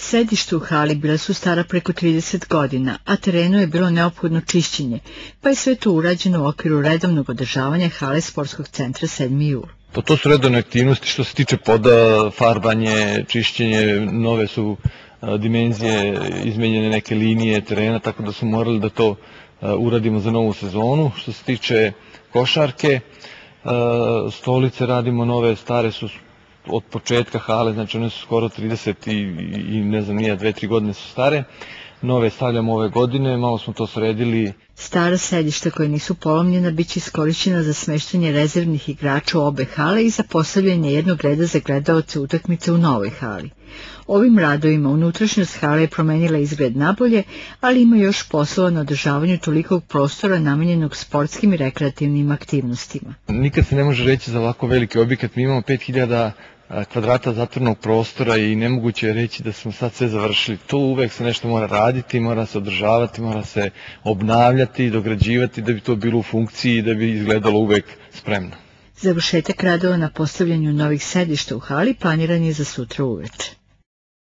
Sedišta u hali bila su stara preko 30 godina, a terenu je bilo neophodno čišćenje, pa je sve to urađeno u okviru redovnog održavanja hale Sportskog centra 7. jul. Pa to su redovne aktivnosti što se tiče poda, farbanje, čišćenje, nove su dimenzije, izmenjene neke linije terena, tako da smo morali da to uradimo za novu sezonu. Što se tiče košarke, stolice radimo nove, stare su od početka hale, znači one su skoro 30 i ne znam nije, 2-3 godine su stare. Nove stavljamo ove godine, malo smo to sredili. Stara sedišta koja nisu polomljena bit će iskorišćena za smeštanje rezervnih igrača u obe hale i za postavljanje jednog reda za gledaoce utakmice u novoj hali. Ovim radovima unutrašnjost hale je promenila izgled nabolje, ali ima još poslova na održavanju tolikog prostora namenjenog sportskim i rekreativnim aktivnostima. Nikad se ne može reći za ovako veliki objekat, mi imamo 5000 kvadrata zatvornog prostora i nemoguće je reći da smo sad sve završili. Tu uvek se nešto mora raditi, mora se održavati, mora se obnavljati, dograđivati da bi to bilo u funkciji i da bi izgledalo uvek spremno. Završetak radova na postavljanju novih sedišta u hali planiran je za sutra uveče.